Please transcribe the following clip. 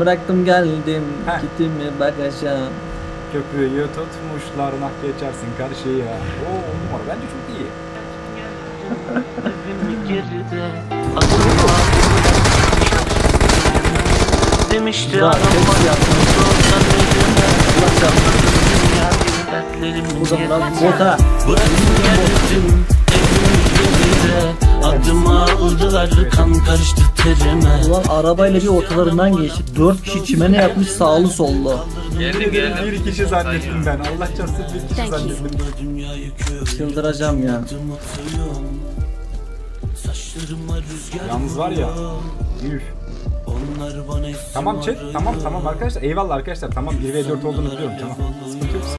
Bıraktım geldim. Heh. Gittim bagaja. Köprüyü tutmuşlar, nah geçersin karşıya. Oo, on numara, bence çok iyi. Demişti Güzel, adam hepsi yapmış. Burada biraz bota. Bıraktım geldim evimin geride. Adıma aldılar kan karıştı terime. Ulan arabayla bir ortalarından geçti. 4 kişi çimene yapmış sağlı sollu. Bir kişi zannettim ben. Allah çarpsın bir kişi zannettim. Çıldıracağım ya. Yalnız var ya. Üf. Tamam chat, tamam arkadaşlar. Eyvallah arkadaşlar. Tamam 1v4 olduğunu biliyorum. Tamam. Sıkıntı yok.